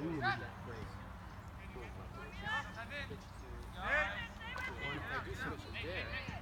Ooh, that great. Cool. Pitch to one. If I do switch it there.